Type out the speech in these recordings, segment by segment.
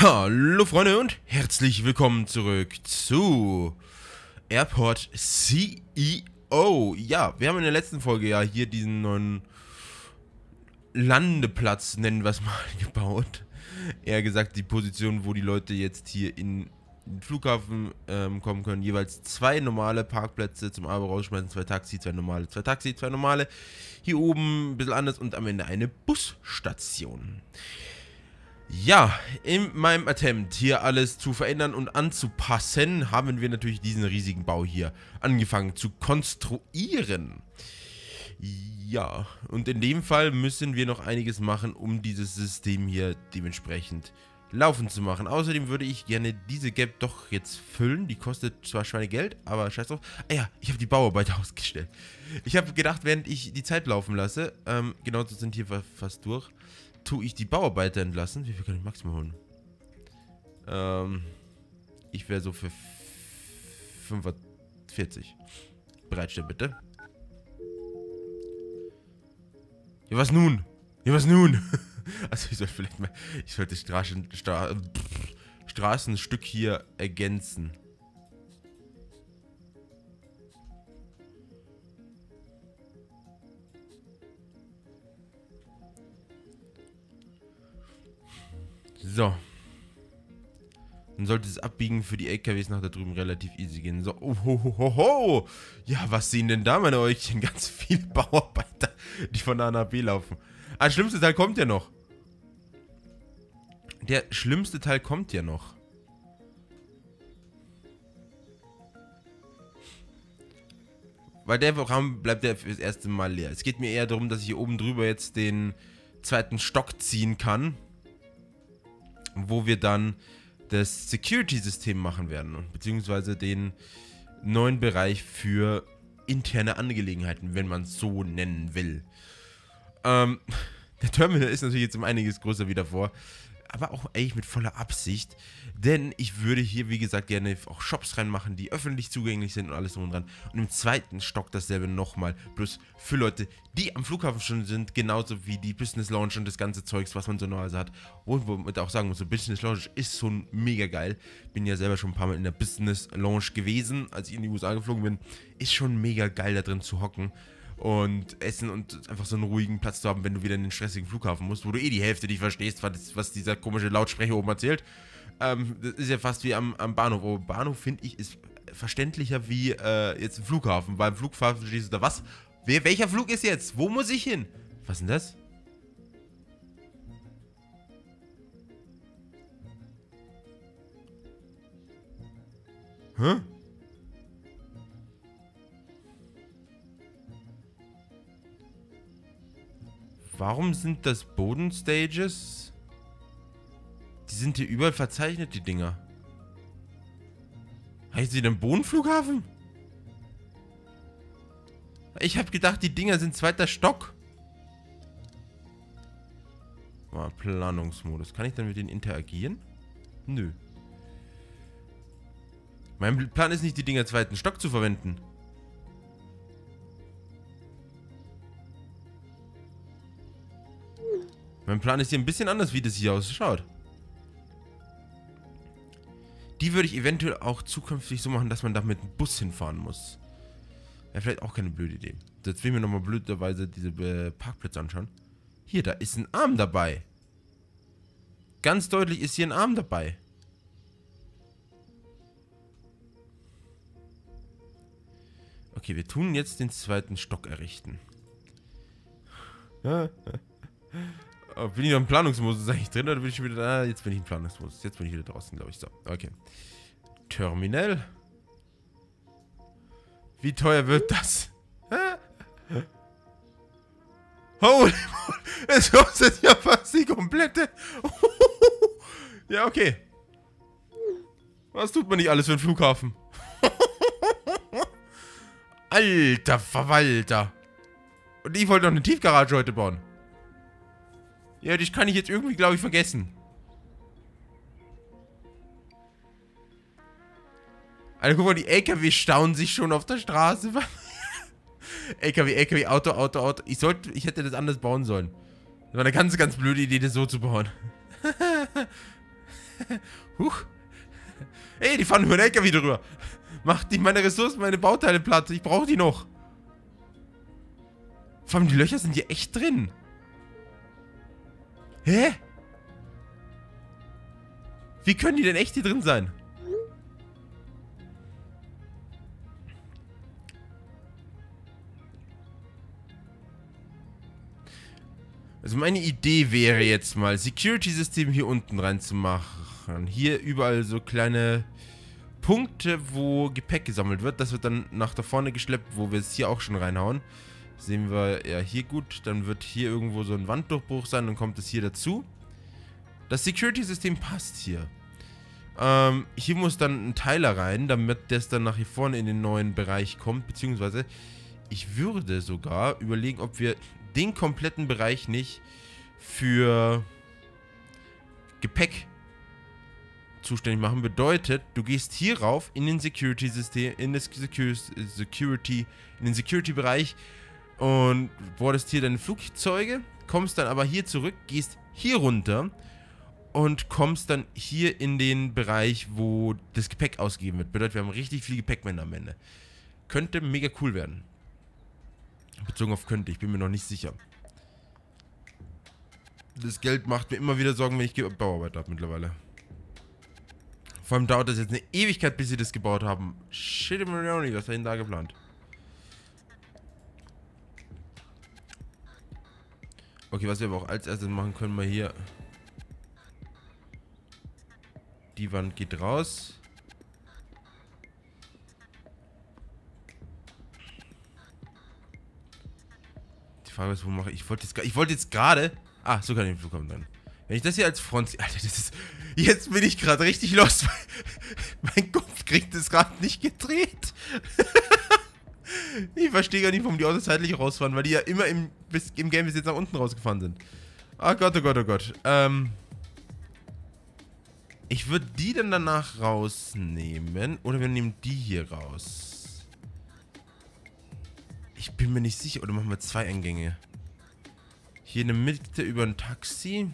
Hallo Freunde und herzlich willkommen zurück zu Airport CEO. Ja, wir haben in der letzten Folge ja hier diesen neuen Landeplatz, nennen wir es mal, gebaut. Eher gesagt die Position, wo die Leute jetzt hier in den Flughafen kommen können. Jeweils zwei normale Parkplätze zum Abo rausschmeißen, zwei Taxi, zwei normale, zwei Taxi, zwei normale. Hier oben ein bisschen anders und am Ende eine Busstation. Ja, in meinem Attempt hier alles zu verändern und anzupassen, haben wir natürlich diesen riesigen Bau hier angefangen zu konstruieren. Ja, und in dem Fall müssen wir noch einiges machen, um dieses System hier dementsprechend laufen zu machen. Außerdem würde ich gerne diese Gap doch jetzt füllen. Die kostet zwar Schweinegeld, aber scheiß drauf. Ah ja, ich habe die Bauarbeiter ausgestellt. Ich habe gedacht, während ich die Zeit laufen lasse, genau, so sind hier fast durch, tue ich die Bauarbeiter entlassen. Wie viel kann ich maximal holen? Ich wäre so für 45. Bereitstellen, bitte. Ja, was nun? Ja, was nun? Also, ich sollte vielleicht mal... Ich sollte Straßenstück hier ergänzen. So. Dann sollte das Abbiegen für die LKWs nach da drüben relativ easy gehen. So, oh. Ja, was sehen denn da, meine Äugchen? Ganz viele Bauarbeiter, die von A nach B laufen. Ah, der schlimmste Teil kommt ja noch. Der schlimmste Teil kommt ja noch. Weil der Raum bleibt ja fürs erste Mal leer. Es geht mir eher darum, dass ich hier oben drüber jetzt den zweiten Stock ziehen kann, wo wir dann das Security-System machen werden, beziehungsweise den neuen Bereich für interne Angelegenheiten, wenn man es so nennen will. Der Terminal ist natürlich jetzt um einiges größer wie davor, aber auch eigentlich mit voller Absicht, denn ich würde hier, wie gesagt, gerne auch Shops reinmachen, die öffentlich zugänglich sind und alles drum und dran. Und im zweiten Stock dasselbe nochmal, bloß für Leute, die am Flughafen schon sind, genauso wie die Business Lounge und das ganze Zeugs, was man so normalerweise hat. Und womit auch sagen muss, so Business Lounge ist schon mega geil. Bin ja selber schon ein paar Mal in der Business Lounge gewesen, als ich in die USA geflogen bin. Ist schon mega geil, da drin zu hocken und essen und einfach so einen ruhigen Platz zu haben, wenn du wieder in den stressigen Flughafen musst, wo du eh die Hälfte nicht verstehst, was dieser komische Lautsprecher oben erzählt. Das ist ja fast wie am Bahnhof. Aber Bahnhof, finde ich, ist verständlicher wie jetzt im Flughafen. Weil im Flughafen stehst du da, was? Welcher Flug ist jetzt? Wo muss ich hin? Was ist denn das? Hä? Warum sind das Bodenstages? Die sind hier überall verzeichnet, die Dinger. Heißt sie denn Bodenflughafen? Ich habe gedacht, die Dinger sind zweiter Stock. Mal Planungsmodus. Kann ich dann mit denen interagieren? Nö. Mein Plan ist nicht, die Dinger zweiten Stock zu verwenden. Mein Plan ist hier ein bisschen anders, wie das hier ausschaut. Die würde ich eventuell auch zukünftig so machen, dass man da mit dem Bus hinfahren muss. Wäre vielleicht auch keine blöde Idee. Jetzt will ich mir nochmal blöderweise diese Parkplätze anschauen. Hier, da ist ein Arm dabei. Ganz deutlich ist hier ein Arm dabei. Okay, wir tun jetzt den zweiten Stock errichten. Oh, bin ich noch im Planungsmodus eigentlich drin oder bin ich wieder da? Jetzt bin ich im Planungsmodus. Jetzt bin ich wieder draußen, glaube ich. So, okay. Terminal. Wie teuer wird das? Holy moly. Es kostet ja fast die komplette. Ja, okay. Was tut man nicht alles für einen Flughafen? Alter Verwalter. Und ich wollte noch eine Tiefgarage heute bauen. Ja, das kann ich jetzt irgendwie, glaube ich, vergessen. Alter, guck mal, die LKW stauen sich schon auf der Straße. LKW, Auto. Ich hätte das anders bauen sollen. Das war eine ganz, ganz blöde Idee, das so zu bauen. Huch. Ey, die fahren über den LKW drüber. Macht nicht meine Ressourcen, meine Bauteile platt. Ich brauche die noch. Vor allem, die Löcher sind hier echt drin. Hä? Wie können die denn echt hier drin sein? Also meine Idee wäre jetzt mal, Security-System hier unten reinzumachen. Hier überall so kleine Punkte, wo Gepäck gesammelt wird. Das wird dann nach da vorne geschleppt, wo wir es hier auch schon reinhauen. Sehen wir ja hier gut. Dann wird hier irgendwo so ein Wanddurchbruch sein. Dann kommt es hier dazu. Das Security-System passt hier. Hier muss dann ein Teiler rein, damit das dann nach hier vorne in den neuen Bereich kommt. Beziehungsweise, ich würde sogar überlegen, ob wir den kompletten Bereich nicht für Gepäck zuständig machen. Bedeutet, du gehst hier rauf in den Security-System, in den Security-Bereich und boardest hier deine Flugzeuge, kommst dann aber hier zurück, gehst hier runter und kommst dann hier in den Bereich, wo das Gepäck ausgegeben wird. Bedeutet, wir haben richtig viel Gepäckmänner am Ende. Könnte mega cool werden. Bezogen auf könnte, ich bin mir noch nicht sicher. Das Geld macht mir immer wieder Sorgen, wenn ich Bauarbeit habe mittlerweile. Vor allem dauert das jetzt eine Ewigkeit, bis sie das gebaut haben. Shit, was ist denn da geplant? Okay, was wir aber auch als erstes machen können, wir hier... Die Wand geht raus. Die Frage ist, wo mache ich... Ich wollte jetzt gerade... Ah, so kann ich den Flughafen dann. Wenn ich das hier als Front... Alter, das ist... Jetzt bin ich gerade richtig lost. Mein Kopf kriegt es gerade nicht gedreht. Ich verstehe gar nicht, warum die Autos zeitlich rausfahren, weil die ja immer im Game bis jetzt nach unten rausgefahren sind. Oh Gott, oh Gott, oh Gott. Ich würde die dann danach rausnehmen. Oder wir nehmen die hier raus. Ich bin mir nicht sicher. Oder machen wir 2 Eingänge? Hier in der Mitte über ein Taxi.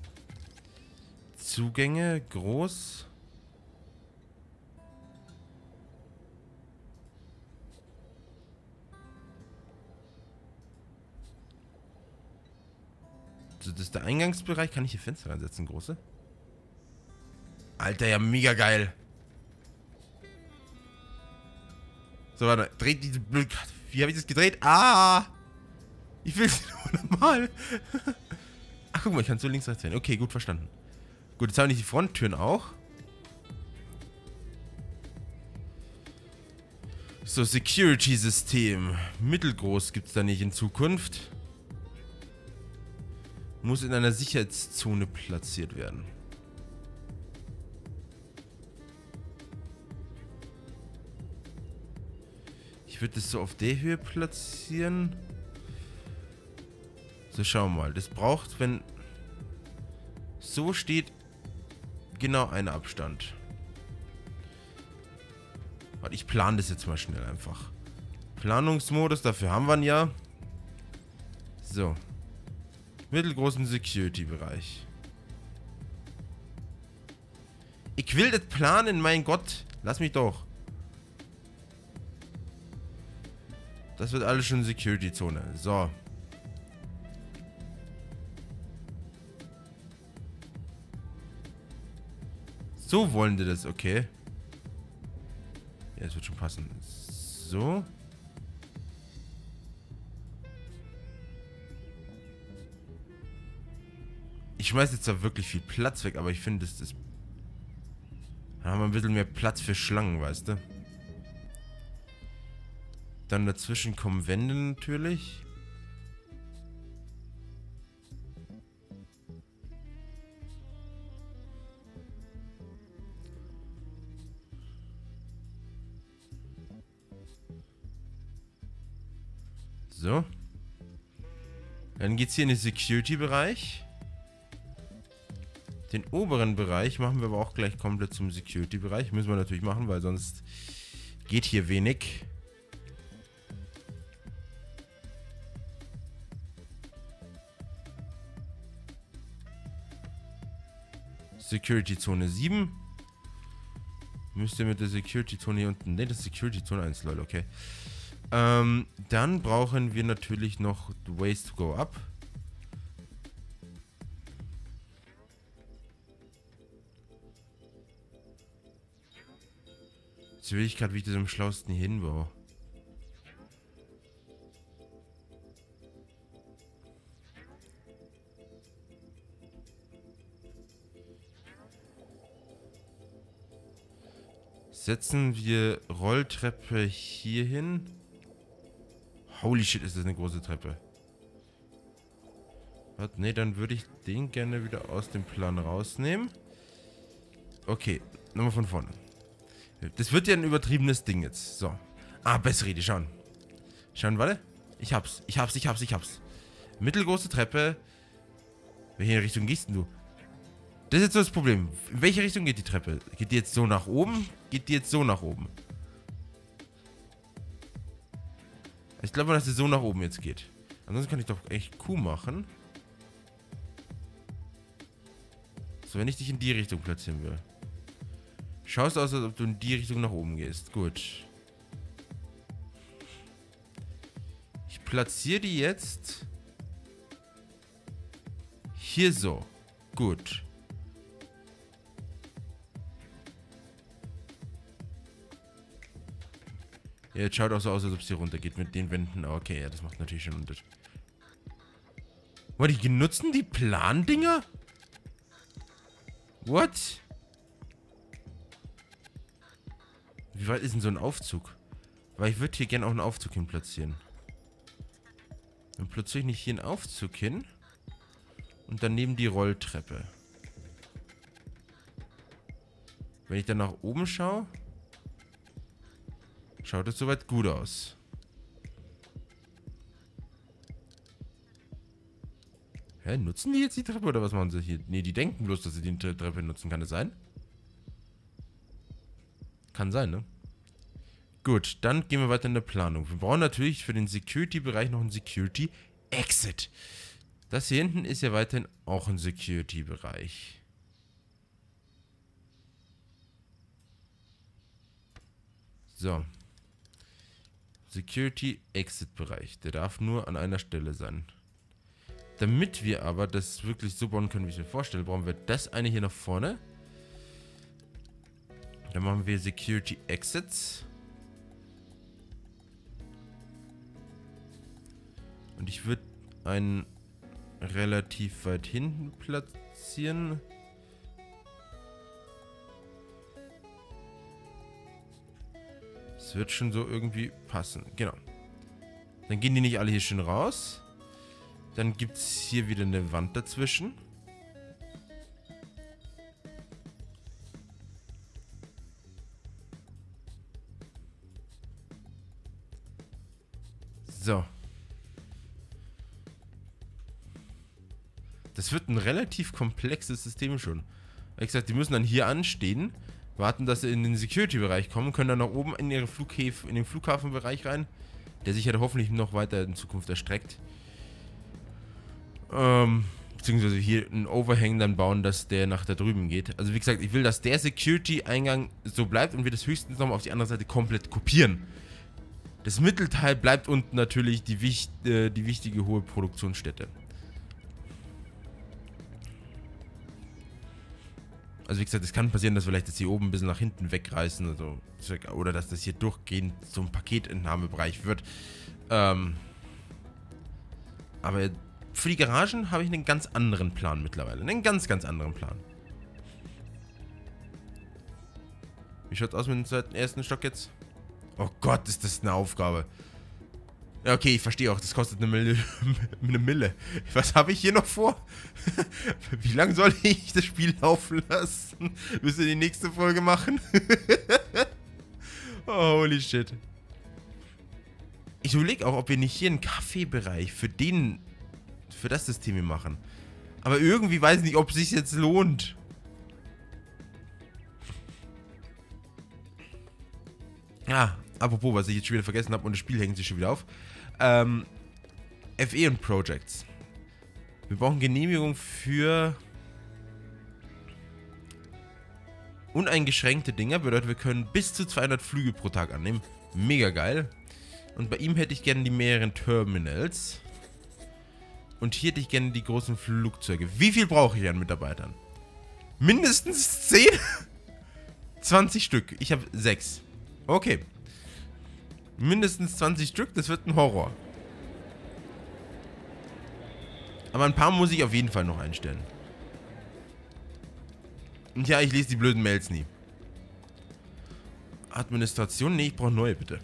Zugänge, groß. So, das ist der Eingangsbereich. Kann ich hier Fenster reinsetzen, große? Alter, ja, mega geil. So, warte. Dreht diese blöde... Wie habe ich das gedreht? Ah! Ich will es nur normal. Ach, guck mal, ich kann so links, rechts drehen. Okay, gut verstanden. Gut, jetzt haben wir die Fronttüren auch. So, Security-System. Mittelgroß gibt es da nicht in Zukunft. Muss in einer Sicherheitszone platziert werden. Ich würde das so auf der Höhe platzieren. So, schauen wir mal. Das braucht, wenn so steht, genau einen Abstand. Warte, ich plane das jetzt mal schnell einfach. Planungsmodus, dafür haben wir ihn ja. So. Mittelgroßen Security-Bereich. Ich will das planen, mein Gott. Lass mich doch. Das wird alles schon Security-Zone. So. So wollen die das, okay. Ja, das wird schon passen. So. Ich schmeiß jetzt da wirklich viel Platz weg, aber ich finde, das ist... Da haben wir ein bisschen mehr Platz für Schlangen, weißt du? Dann dazwischen kommen Wände natürlich. So. Dann geht's hier in den Security-Bereich. Den oberen Bereich machen wir aber auch gleich komplett zum Security-Bereich. Müssen wir natürlich machen, weil sonst geht hier wenig. Security Zone 7. Müsste mit der Security Zone hier unten. Ne, das ist Security Zone 1, lol, okay. Dann brauchen wir natürlich noch Ways to go up. Jetzt will ich gerade, wie ich das am schlausten hinbaue. Setzen wir Rolltreppe hier hin. Holy shit, ist das eine große Treppe. Warte, nee, dann würde ich den gerne wieder aus dem Plan rausnehmen. Okay, nochmal von vorne. Das wird ja ein übertriebenes Ding jetzt. So. Ah, bessere Idee, schauen. Schauen, warte. Ich hab's. Mittelgroße Treppe. Welche Richtung gehst denn du? Das ist jetzt so das Problem. In welche Richtung geht die Treppe? Geht die jetzt so nach oben? Geht die jetzt so nach oben? Ich glaube, dass sie so nach oben jetzt geht. Ansonsten kann ich doch echt Q machen. So, wenn ich dich in die Richtung platzieren will. Schaust aus, als ob du in die Richtung nach oben gehst. Gut. Ich platziere die jetzt hier so. Gut. Ja, jetzt schaut auch so aus, als ob es hier runter geht mit den Wänden. Okay, ja, das macht natürlich schon einen Unterschied. What, die nutzen die Plandinger? What? Wie weit ist denn so ein Aufzug? Weil ich würde hier gerne auch einen Aufzug hin platzieren. Dann platziere ich nicht hier einen Aufzug hin. Und daneben die Rolltreppe. Wenn ich dann nach oben schaue, schaut es soweit gut aus. Hä, nutzen die jetzt die Treppe oder was machen sie hier? Ne, die denken bloß, dass sie die Treppe nutzen. Kann das sein? Kann sein, ne? Gut, dann gehen wir weiter in der Planung. Wir brauchen natürlich für den Security-Bereich noch einen Security-Exit. Das hier hinten ist ja weiterhin auch ein Security-Bereich. So. Security-Exit-Bereich. Der darf nur an einer Stelle sein. Damit wir aber das wirklich so bauen können, wie ich mir vorstelle, brauchen wir das eine hier nach vorne. Dann machen wir Security-Exits. Und ich würde einen relativ weit hinten platzieren. Das wird schon so irgendwie passen. Genau. Dann gehen die nicht alle hier schön raus. Dann gibt es hier wieder eine Wand dazwischen. So. Das wird ein relativ komplexes System schon. Wie gesagt, die müssen dann hier anstehen, warten, dass sie in den Security-Bereich kommen, können dann nach oben in ihre in den Flughafenbereich rein, der sich ja hoffentlich noch weiter in Zukunft erstreckt. Beziehungsweise hier einen Overhang dann bauen, dass der nach da drüben geht. Also wie gesagt, ich will, dass der Security-Eingang so bleibt und wir das höchstens nochmal auf die andere Seite komplett kopieren. Das Mittelteil bleibt unten natürlich die wichtige hohe Produktionsstätte. Also wie gesagt, es kann passieren, dass vielleicht das hier oben ein bisschen nach hinten wegreißen oder dass das hier durchgehend zum Paketentnahmebereich wird. Aber für die Garagen habe ich einen ganz anderen Plan mittlerweile. Einen ganz, ganz anderen Plan. Wie schaut es aus mit dem ersten Stock jetzt? Oh Gott, ist das eine Aufgabe. Ja, okay, ich verstehe auch, das kostet eine Mille. Was habe ich hier noch vor? Wie lange soll ich das Spiel laufen lassen? Müssen wir die nächste Folge machen? Oh, holy shit. Ich überlege auch, ob wir nicht hier einen Kaffeebereich für das System hier machen. Aber irgendwie weiß ich nicht, ob es sich jetzt lohnt. Ja, apropos, was ich jetzt schon wieder vergessen habe und das Spiel hängt sich schon wieder auf. FE und Projects. Wir brauchen Genehmigung für Uneingeschränkte Dinger bedeutet, wir können bis zu 200 Flüge pro Tag annehmen. Mega geil. Und bei ihm hätte ich gerne die mehreren Terminals. Und hier hätte ich gerne die großen Flugzeuge. Wie viel brauche ich an Mitarbeitern? Mindestens 10? 20 Stück. Ich habe 6. Okay. Mindestens 20 Stück, das wird ein Horror. Aber ein paar muss ich auf jeden Fall noch einstellen. Und ja, ich lese die blöden Mails nie. Administration? Nee, ich brauche neue, bitte.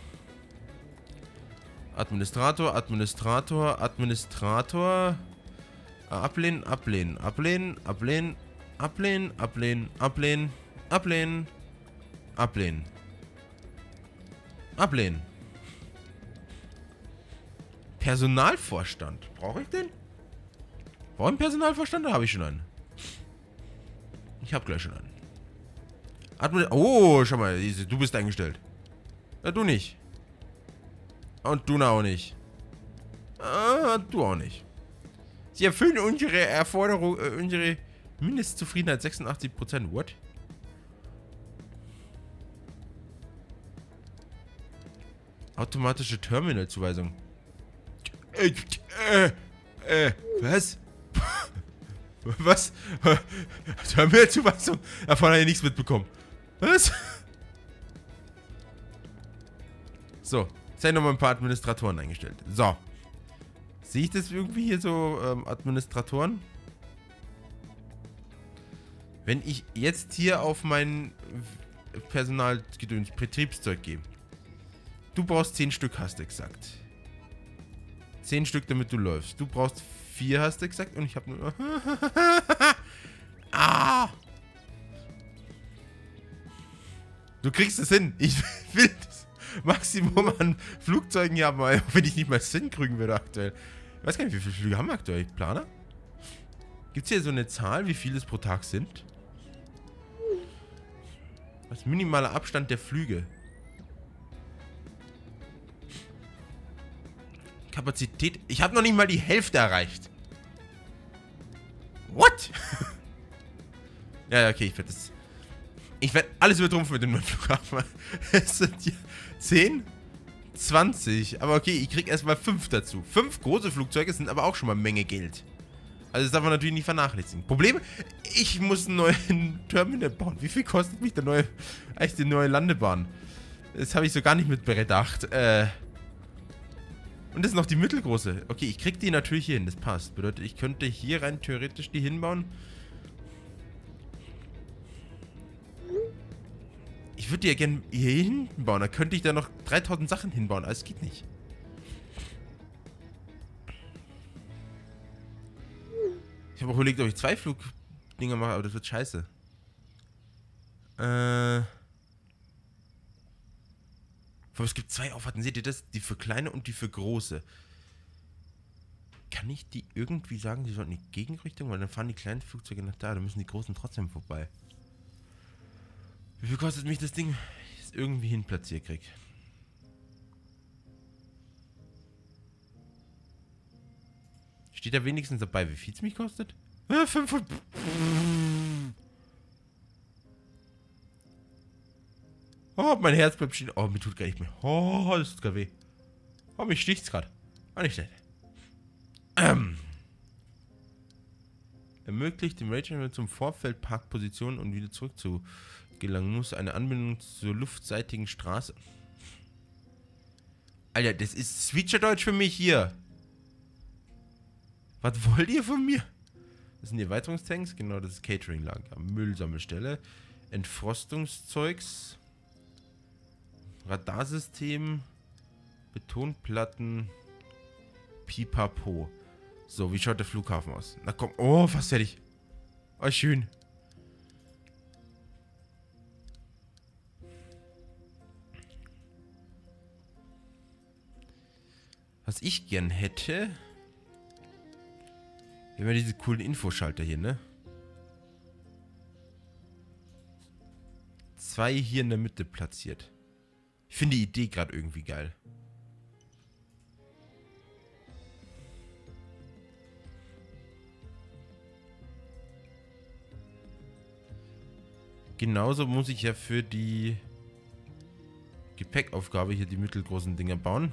Administrator, Administrator, Administrator. Ablehnen, ablehnen, ablehnen, ablehnen, ablehnen, ablehnen, ablehnen, ablehnen, ablehnen. Ablehnen. Personalvorstand. Brauche ich den? Brauche ich einen Personalvorstand oder habe ich schon einen? Ich habe gleich schon einen. Oh, schau mal, du bist eingestellt. Ja, du nicht. Und du auch nicht. Du auch nicht. Sie erfüllen unsere Erforderung, unsere Mindestzufriedenheit 86%. What? Automatische Terminalzuweisung. Was? Was? Terminalzuweisung? Davon habe ich nichts mitbekommen. Was? So, jetzt habe ich nochmal ein paar Administratoren eingestellt. So. Sehe ich das irgendwie hier so, Administratoren? Wenn ich jetzt hier auf mein Personalgedöns, Betriebszeug gehe. Du brauchst 10 Stück, hast du gesagt. 10 Stück, damit du läufst. Du brauchst 4, hast du gesagt. Und ich habe nur... Ah! Du kriegst es hin. Ich will das Maximum an Flugzeugen hier haben, wenn ich nicht mal das hinkriegen würde aktuell. Ich weiß gar nicht, wie viele Flüge haben wir aktuell? Planer? Gibt es hier so eine Zahl, wie viele es pro Tag sind? Was ist minimaler Abstand der Flüge? Kapazität. Ich habe noch nicht mal die Hälfte erreicht. What? Ja, okay, ich werde das. Ich werde alles übertrumpfen mit dem neuen Flughafen. Es sind hier 10, 20. Aber okay, ich krieg erstmal 5 dazu. 5 große Flugzeuge sind aber auch schon mal eine Menge Geld. Also das darf man natürlich nicht vernachlässigen. Problem, ich muss einen neuen Terminal bauen. Wie viel kostet mich der neue, eigentlich die neue Landebahn? Das habe ich so gar nicht mit bedacht. Und das ist noch die mittelgroße. Okay, ich krieg die natürlich hier hin, das passt. Bedeutet, ich könnte hier rein theoretisch die hinbauen. Ich würde die ja gerne hier hinten bauen. Da könnte ich da noch 3000 Sachen hinbauen. Aber es geht nicht. Ich habe auch überlegt, ob ich 2 Flugdinger mache, aber das wird scheiße. Aber es gibt 2 Auffahrten. Seht ihr das? Die für kleine und die für große. Kann ich die irgendwie sagen, die sollten in die Gegenrichtung? Weil dann fahren die kleinen Flugzeuge nach da. Dann müssen die großen trotzdem vorbei. Wie viel kostet mich das Ding, wenn ich es irgendwie hin platziert kriege? Steht da wenigstens dabei, wie viel es mich kostet? 500. Oh, mein Herz bleibt stehen. Oh, mir tut gar nicht mehr. Oh, das tut gar weh. Oh, mich sticht's gerade. Oh, nicht schlecht. Ermöglicht dem Ranger zum Vorfeldparkposition und wieder zurück zu gelangen muss. Eine Anbindung zur luftseitigen Straße. Alter, das ist Switcherdeutsch für mich hier. Was wollt ihr von mir? Das sind die Erweiterungstanks. Genau, das ist Catering-Lager. Müllsammelstelle. Entfrostungszeugs. Radarsystem. Betonplatten. Pipapo. So, wie schaut der Flughafen aus? Na komm. Oh, fast fertig. Oh, schön. Was ich gern hätte... Wir haben ja diese coolen Infoschalter hier, ne? 2 hier in der Mitte platziert. Ich finde die Idee gerade irgendwie geil. genauso muss ich ja für die Gepäckaufgabe hier die mittelgroßen Dinger bauen.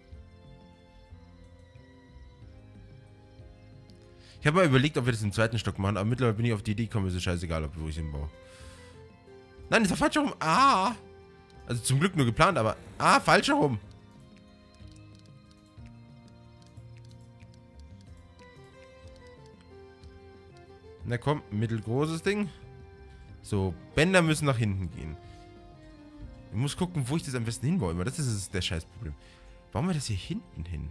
Ich habe mal überlegt, ob wir das im zweiten Stock machen, aber mittlerweile bin ich auf die Idee gekommen, ist es scheißegal, wo ich hinbaue. Nein, das war falsch herum. Ah! Also zum Glück nur geplant, aber... Ah, falsch herum. Na komm, mittelgroßes Ding. So, Bänder müssen nach hinten gehen. Ich muss gucken, wo ich das am besten hinbaue. Immer das ist der Scheißproblem. Bauen wir das hier hinten hin?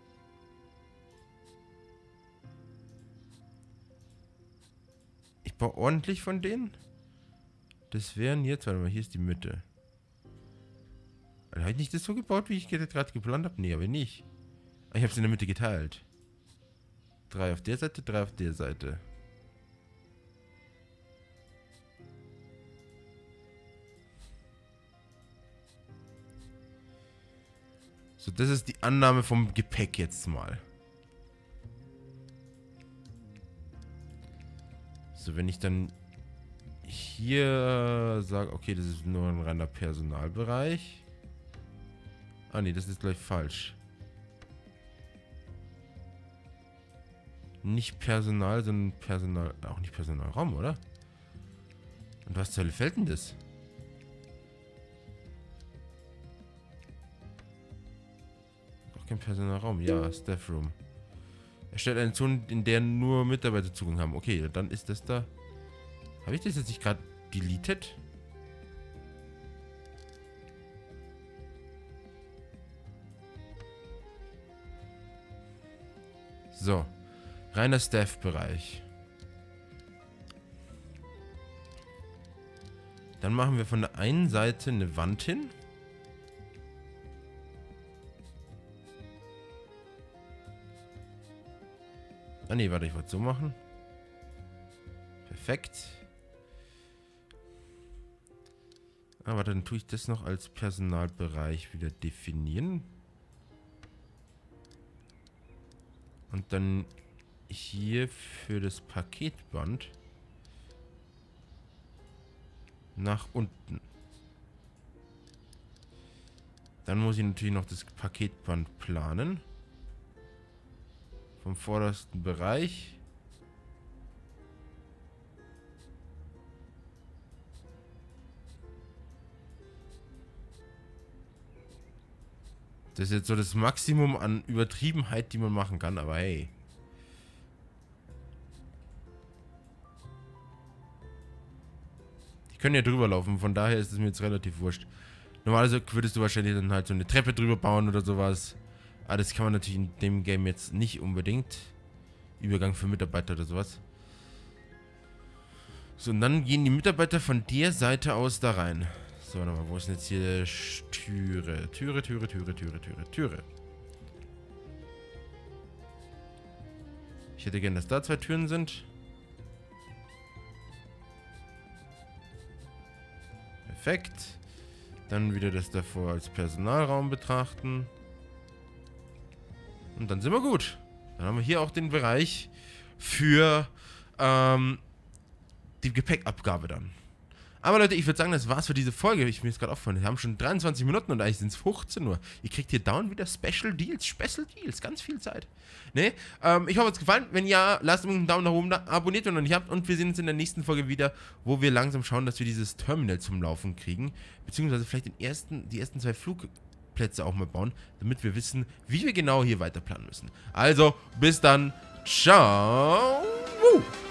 Ich baue ordentlich von denen. Das wären jetzt, warte mal, hier ist die Mitte. Habe ich nicht das so gebaut, wie ich gerade geplant habe? Nee, aber nicht. Ich habe es in der Mitte geteilt. 3 auf der Seite, 3 auf der Seite. So, das ist die Annahme vom Gepäck jetzt mal. So, wenn ich dann hier sage, okay, das ist nur ein reiner Personalbereich. Ah, nee, das ist gleich falsch. Nicht Personal, sondern Personal... Auch nicht Personalraum, oder? Und was zur Hölle fällt denn das? Auch kein Personalraum. Ja, Staff Room. Erstellt eine Zone, in der nur Mitarbeiter Zugang haben. Okay, dann ist das da... Habe ich das jetzt nicht gerade deleted? So. Reiner Staff-Bereich. Dann machen wir von der einen Seite eine Wand hin. Ah ne, warte, ich wollte es so machen. Perfekt. Aber dann tue ich das noch als Personalbereich wieder definieren. Und dann hier für das Paketband nach unten. Dann muss ich natürlich noch das Paketband planen. Vom vordersten Bereich. Das ist jetzt so das Maximum an Übertriebenheit, die man machen kann, aber hey. Die können ja drüber laufen, von daher ist es mir jetzt relativ wurscht. Normalerweise würdest du wahrscheinlich dann halt so eine Treppe drüber bauen oder sowas. Aber das kann man natürlich in dem Game jetzt nicht unbedingt. Übergang für Mitarbeiter oder sowas. So, und dann gehen die Mitarbeiter von der Seite aus da rein. So, warte mal, wo ist denn jetzt hier Türe? Türe. Ich hätte gern, dass da 2 Türen sind. Perfekt. Dann wieder das davor als Personalraum betrachten. Und dann sind wir gut. Dann haben wir hier auch den Bereich für die Gepäckabgabe dann. Aber Leute, ich würde sagen, das war's für diese Folge. Ich mir jetzt gerade aufgefallen, wir haben schon 23 Minuten und eigentlich sind es 15 Uhr. Ihr kriegt hier dauernd wieder Special Deals, ganz viel Zeit. Ne? Ich hoffe, es hat gefallen. Wenn ja, lasst einen Daumen nach oben da, abonniert, wenn ihr noch nicht habt. Und wir sehen uns in der nächsten Folge wieder, wo wir langsam schauen, dass wir dieses Terminal zum Laufen kriegen. Beziehungsweise vielleicht die ersten 2 Flugplätze auch mal bauen, damit wir wissen, wie wir genau hier weiter planen müssen. Also, bis dann. Ciao.